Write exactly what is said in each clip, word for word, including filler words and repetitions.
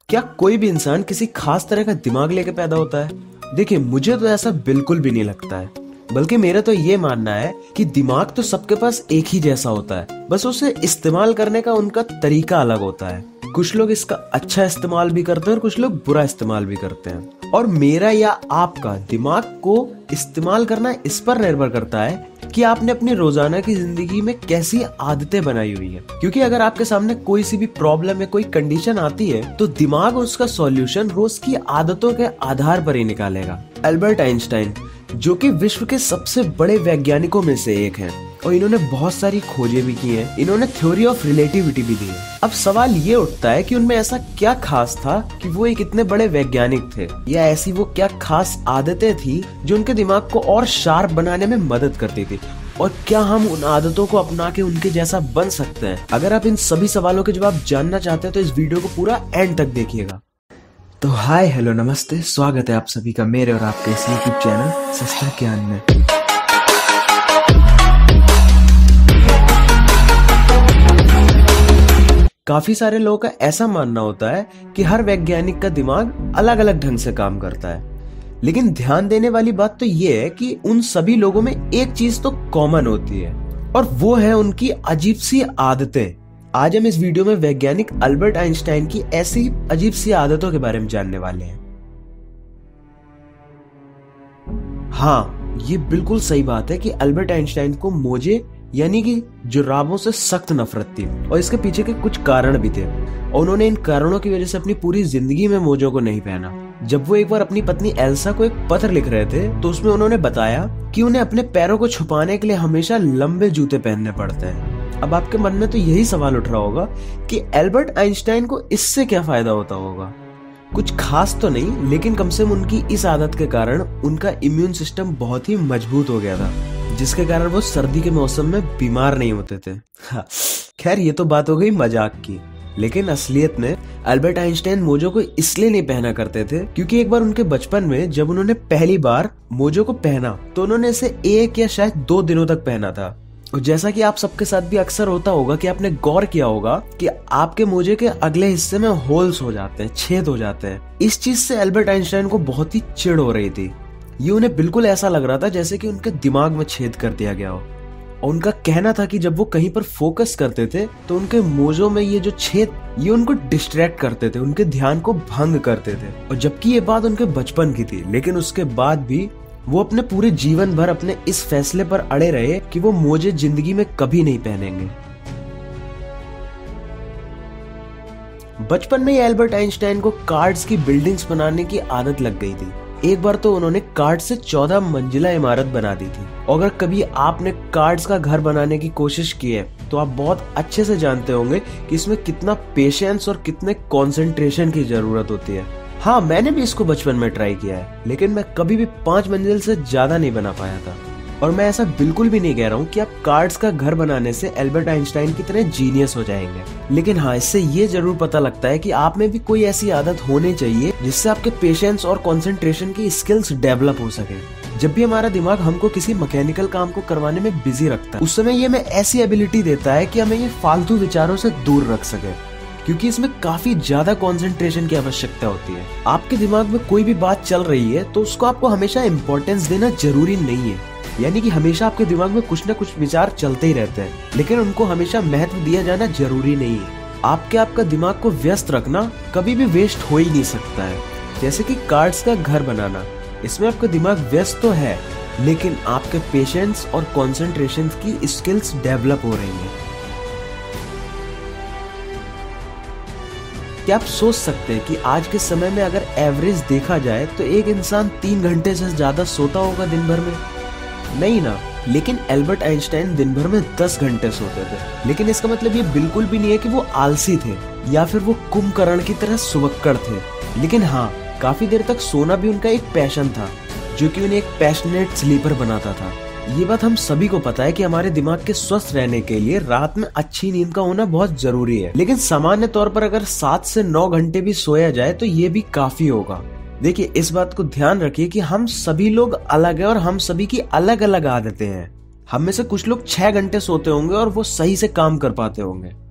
क्या कोई भी इंसान किसी खास तरह का दिमाग लेके पैदा होता है? देखिए, मुझे तो ऐसा बिल्कुल भी नहीं लगता है। बल्कि मेरा तो ये मानना है कि दिमाग तो सबके पास एक ही जैसा होता है, बस उसे इस्तेमाल करने का उनका तरीका अलग होता है। कुछ लोग इसका अच्छा इस्तेमाल भी करते हैं और कुछ लोग बुरा इस्तेमाल भी करते हैं। और मेरा या आपका दिमाग को इस्तेमाल करना इस पर निर्भर करता है कि आपने अपनी रोजाना की जिंदगी में कैसी आदतें बनाई हुई है। क्योंकि अगर आपके सामने कोई सी भी प्रॉब्लम या कोई कंडीशन आती है तो दिमाग उसका सॉल्यूशन रोज की आदतों के आधार पर ही निकालेगा। अल्बर्ट आइंस्टाइन, जो कि विश्व के सबसे बड़े वैज्ञानिकों में से एक हैं, और इन्होंने बहुत सारी खोजें भी की हैं। इन्होंने थ्योरी ऑफ रिलेटिविटी भी दी है। अब सवाल ये उठता है कि उनमें ऐसा क्या खास था कि वो एक इतने बड़े वैज्ञानिक थे, या ऐसी वो क्या खास आदतें थी जो उनके दिमाग को और शार्प बनाने में मदद करती थी, और क्या हम उन आदतों को अपना के उनके जैसा बन सकते हैं? अगर आप इन सभी सवालों के जवाब जानना चाहते हैं तो इस वीडियो को पूरा एंड तक देखिएगा। तो हाय, हेलो, नमस्ते, स्वागत है आप सभी का मेरे और आपके इस यूट्यूब चैनल सस्ता ज्ञान में। काफी सारे लोगों का ऐसा मानना होता है कि हर वैज्ञानिक का दिमाग अलग अलग ढंग से काम करता है, लेकिन ध्यान देने वाली बात तो ये है कि उन सभी लोगों में एक चीज तो कॉमन होती है, और वो है उनकी अजीब सी आदतें। आज हम इस वीडियो में वैज्ञानिक अल्बर्ट आइंस्टाइन की ऐसी अजीब सी आदतों के बारे में जानने वाले हैं। हाँ, ये बिल्कुल सही बात है कि अल्बर्ट आइंस्टाइन को मोजे यानी कि जुराबों से सख्त नफरत थी, और इसके पीछे के कुछ कारण भी थे, और उन्होंने इन कारणों की वजह से अपनी पूरी जिंदगी में मोजों को नहीं पहना। जब वो एक बार अपनी पत्नी एल्सा को एक पत्र लिख रहे थे तो उसमें उन्होंने बताया कि उन्हें अपने पैरों को छुपाने के लिए हमेशा लंबे जूते पहनने पड़ते हैं। अब आपके मन में तो यही सवाल उठ रहा होगा कि एल्बर्ट आइंस्टाइन को इससे क्या फायदा होता होगा? कुछ खास तो नहीं, लेकिन कम से कम उनकी इस आदत के कारण उनका इम्यून सिस्टम बहुत ही मजबूत हो गया था, जिसके कारण वो सर्दी के मौसम में बीमार नहीं होते थे। खैर, ये तो बात हो गई मजाक की, लेकिन असलियत में अल्बर्ट आइंस्टाइन मोजों को इसलिए नहीं पहना करते थे क्योंकि एक बार उनके बचपन में जब उन्होंने पहली बार मोजों को पहना तो उन्होंने इसे एक या शायद दो दिनों तक पहना था। और जैसा कि आप सबके साथ भी अक्सर होता होगा कि आपने गौर किया होगा कि आपके मोजे के अगले हिस्से में होल्स हो जाते हैं, छेद हो जाते हैं। इस चीज से अल्बर्ट आइंस्टाइन को बहुत ही चिढ़ हो रही थी। ये उन्हें बिल्कुल ऐसा लग रहा था जैसे कि उनके दिमाग में छेद कर दिया गया हो, और उनका कहना था कि जब वो कहीं पर फोकस करते थे तो उनके मोजों में ये जो छेद ये उनको डिस्ट्रैक्ट करते थे, उनके ध्यान को भंग करते थे। और जबकि ये बात उनके बचपन की थी, लेकिन उसके बाद भी वो अपने पूरे जीवन भर अपने इस फैसले पर अड़े रहे कि वो मोजे जिंदगी में कभी नहीं पहनेंगे। बचपन में ही एल्बर्ट आइंस्टाइन को कार्ड्स की बिल्डिंग्स बनाने की आदत लग गई थी। एक बार तो उन्होंने कार्ड से चौदह मंजिला इमारत बना दी थी। और अगर कभी आपने कार्ड्स का घर बनाने की कोशिश की है तो आप बहुत अच्छे से जानते होंगे कि इसमें कितना पेशेंस और कितने कंसंट्रेशन की जरूरत होती है। हाँ, मैंने भी इसको बचपन में ट्राई किया है, लेकिन मैं कभी भी पांच मंजिल से ज्यादा नहीं बना पाया था। और मैं ऐसा बिल्कुल भी नहीं कह रहा हूँ कि आप कार्ड्स का घर बनाने से एल्बर्ट आइंस्टाइन की तरह जीनियस हो जाएंगे, लेकिन हाँ, इससे ये जरूर पता लगता है कि आप में भी कोई ऐसी आदत होनी चाहिए जिससे आपके पेशेंस और कंसंट्रेशन की स्किल्स डेवलप हो सके। जब भी हमारा दिमाग हमको किसी मैकेनिकल काम को करवाने में बिजी रखता है, उस समय ये हमें ऐसी एबिलिटी देता है कि हमें ये फालतू विचारों से दूर रख सके, क्योंकि इसमें काफी ज्यादा कंसंट्रेशन की आवश्यकता होती है। आपके दिमाग में कोई भी बात चल रही है तो उसको आपको हमेशा इम्पोर्टेंस देना जरूरी नहीं है, यानी कि हमेशा आपके दिमाग में कुछ न कुछ विचार चलते ही रहते हैं, लेकिन उनको हमेशा महत्व दिया जाना जरूरी नहीं है। आपके आपका दिमाग को व्यस्त रखना कभी भी वेस्ट हो ही नहीं सकता है। जैसे कि कार्ड्स का घर बनाना, इसमें आपका दिमाग व्यस्त तो है, लेकिन आपके पेशेंस और कंसंट्रेशन की स्किल्स डेवलप हो रही है। क्या आप सोच सकते हैं कि आज के समय में अगर एवरेज देखा जाए तो एक इंसान तीन घंटे से ज्यादा सोता होगा दिन भर में? नहीं ना। लेकिन एल्बर्ट आइंस्टाइन दिन भर में दस घंटे सोते थे। लेकिन इसका मतलब ये बिल्कुल भी नहीं है कि वो आलसी थे या फिर वो कुंभकर्ण की तरह सुबक्कड़ थे, लेकिन हाँ, काफी देर तक सोना भी उनका एक पैशन था, जो कि उन्हें एक पैशनेट स्लीपर बनाता था। ये बात हम सभी को पता है कि हमारे दिमाग के स्वस्थ रहने के लिए रात में अच्छी नींद का होना बहुत जरूरी है, लेकिन सामान्य तौर पर अगर सात से नौ घंटे भी सोया जाए तो ये भी काफी होगा। देखिए, इस बात को ध्यान रखिए कि हम सभी लोग अलग हैं और हम सभी की अलग अलग आदतें हैं। हम में से कुछ लोग छह घंटे सोते होंगे और वो सही से काम कर पाते होंगे,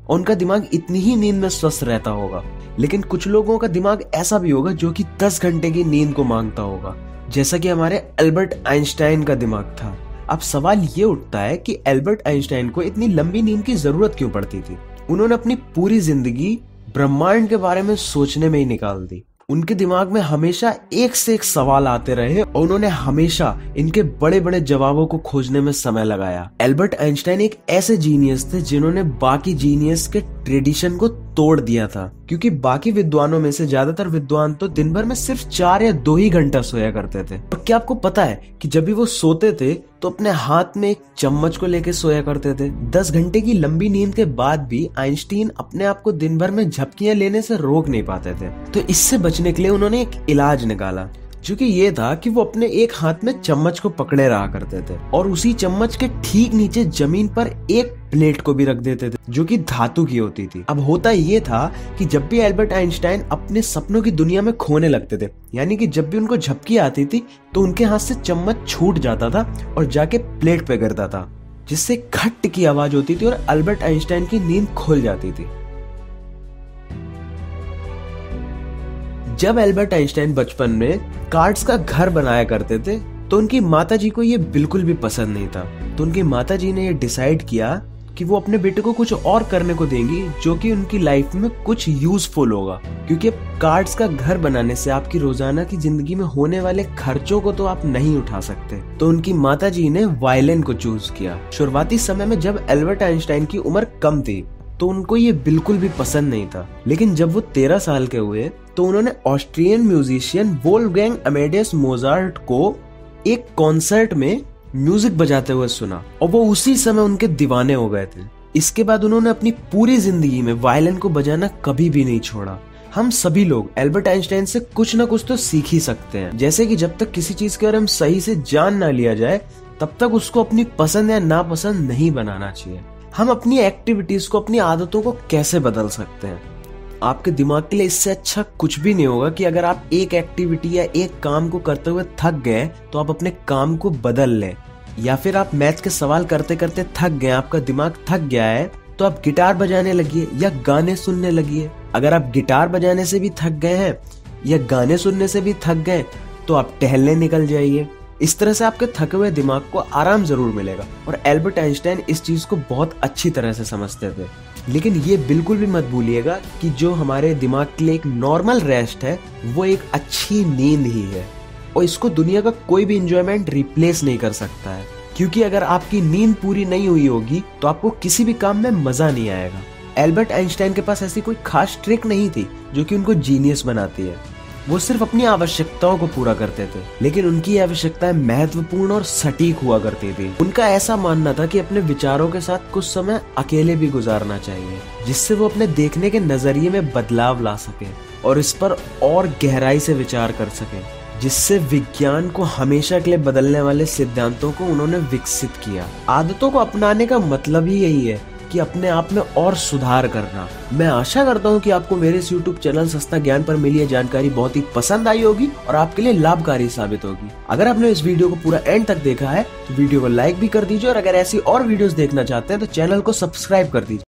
और उनका दिमाग इतनी ही नींद में स्वस्थ रहता होगा। लेकिन कुछ लोगों का दिमाग ऐसा भी होगा जो कि दस घंटे की नींद को मांगता होगा, जैसा कि हमारे एल्बर्ट आइंस्टाइन का दिमाग था। अब सवाल ये उठता है कि एल्बर्ट आइंस्टाइन को इतनी लंबी नींद की जरूरत क्यों पड़ती थी। उन्होंने अपनी पूरी जिंदगी ब्रह्मांड के बारे में सोचने में ही निकाल दी। उनके दिमाग में हमेशा एक से एक सवाल आते रहे और उन्होंने हमेशा इनके बड़े बड़े जवाबों को खोजने में समय लगाया। एल्बर्ट आइंस्टाइन एक ऐसे जीनियस थे जिन्होंने बाकी जीनियस के ट्रेडिशन को तोड़ दिया था, क्योंकि बाकी विद्वानों में से ज्यादातर विद्वान तो दिन भर में सिर्फ चार या दो ही घंटा सोया करते थे। और क्या आपको पता है कि जब भी वो सोते थे तो अपने हाथ में एक चम्मच को लेकर सोया करते थे। दस घंटे की लंबी नींद के बाद भी आइंस्टीन अपने आप को दिन भर में झपकियां लेने से रोक नहीं पाते थे। तो इससे बचने के लिए उन्होंने एक इलाज निकाला, जो कि ये था कि वो अपने एक हाथ में चम्मच को पकड़े रहा करते थे और उसी चम्मच के ठीक नीचे जमीन पर एक प्लेट को भी रख देते थे, जो कि धातु की होती थी। अब होता ये था कि जब भी एल्बर्ट आइंस्टाइन अपने सपनों की दुनिया में खोने लगते थे, यानी कि जब भी उनको झपकी आती थी तो उनके हाथ से चम्मच छूट जाता था और जाके प्लेट पे गिरता था, जिससे खट की आवाज होती थी और एल्बर्ट आइंस्टाइन की नींद खुल जाती थी। जब एल्बर्ट आइंस्टाइन बचपन में कार्ड्स का घर बनाया करते थे तो उनकी माताजी को ये बिल्कुल भी पसंद नहीं था। तो उनकी माताजी ने ये डिसाइड किया कि वो अपने बेटे को कुछ और करने को देंगी जो कि उनकी लाइफ में कुछ यूजफुल होगा, क्योंकि कार्ड्स का घर बनाने से आपकी रोजाना की जिंदगी में होने वाले खर्चों को तो आप नहीं उठा सकते। तो उनकी माताजी ने वायलिन को चूज किया। शुरुआती समय में जब एल्बर्ट आइंस्टाइन की उम्र कम थी तो उनको ये बिल्कुल भी पसंद नहीं था, लेकिन जब वो तेरह साल के हुए तो उन्होंने Austrian musician Wolfgang Amadeus Mozart को एक कॉन्सर्ट में म्यूजिक बजाते हुए सुना और वो उसी समय उनके दीवाने हो गए थे। इसके बाद उन्होंने अपनी पूरी जिंदगी में वायलिन को बजाना कभी भी नहीं छोड़ा। हम सभी लोग एल्बर्ट आइंस्टाइन से कुछ ना कुछ तो सीख ही सकते हैं, जैसे कि जब तक किसी चीज के बारे में सही से जान ना लिया जाए तब तक उसको अपनी पसंद या नापसंद नहीं बनाना चाहिए। हम अपनी एक्टिविटीज को, अपनी आदतों को कैसे बदल सकते हैं? आपके दिमाग के लिए इससे अच्छा कुछ भी नहीं होगा कि अगर आप एक एक्टिविटी या एक काम को करते हुए थक गए तो आप अपने काम को बदल लें, या फिर आप मैथ के सवाल करते करते थक गए, आपका दिमाग थक गया है तो आप गिटार बजाने लगिए या गाने सुनने लगिए। अगर आप गिटार बजाने से भी थक गए हैं या गाने सुनने से भी थक गए तो आप टहलने निकल जाइए। इस तरह से आपके थके हुए दिमाग को आराम जरूर मिलेगा। और एल्बर्ट आइंस्टाइन इस चीज को बहुत अच्छी तरह से समझते थे। लेकिन ये बिल्कुल भी मत भूलिएगा कि जो हमारे दिमाग के लिए एक नॉर्मल रेस्ट है वो एक अच्छी नींद ही है, और इसको दुनिया का कोई भी इंजॉयमेंट रिप्लेस नहीं कर सकता है। क्योंकि अगर आपकी नींद पूरी नहीं हुई होगी तो आपको किसी भी काम में मजा नहीं आएगा। एल्बर्ट आइंस्टाइन के पास ऐसी कोई खास ट्रिक नहीं थी जो कि उनको जीनियस बनाती है। वो सिर्फ अपनी आवश्यकताओं को पूरा करते थे, लेकिन उनकी आवश्यकताएं महत्वपूर्ण और सटीक हुआ करती थी। उनका ऐसा मानना था कि अपने विचारों के साथ कुछ समय अकेले भी गुजारना चाहिए, जिससे वो अपने देखने के नजरिए में बदलाव ला सके और इस पर और गहराई से विचार कर सके, जिससे विज्ञान को हमेशा के लिए बदलने वाले सिद्धांतों को उन्होंने विकसित किया। आदतों को अपनाने का मतलब ही यही है कि अपने आप में और सुधार करना। मैं आशा करता हूँ कि आपको मेरे इस यूट्यूब चैनल सस्ता ज्ञान पर मिली ये जानकारी बहुत ही पसंद आई होगी और आपके लिए लाभकारी साबित होगी। अगर आपने इस वीडियो को पूरा एंड तक देखा है तो वीडियो को लाइक भी कर दीजिए, और अगर ऐसी और वीडियोस देखना चाहते हैं तो चैनल को सब्सक्राइब कर दीजिए।